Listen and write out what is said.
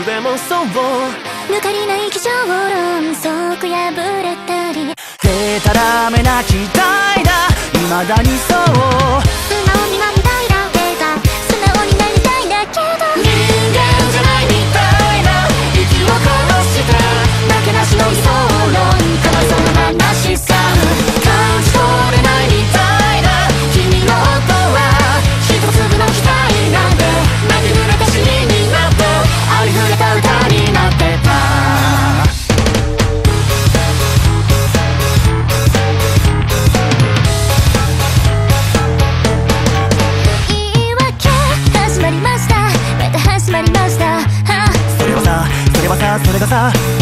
でもそう抜かりない気象論則破れたりでたらめな期待だ未だにそう素直になりたいだけが素直になりたいだけど人間じゃないみたいな息を殺してなけなしの理想論かわいそうな話さ感じ取れないみたいな君の音は一粒の期待なんで泣き濡れたシーンになってありふれた歌になってた始まりましたまた始まりましたそれはさそれがさ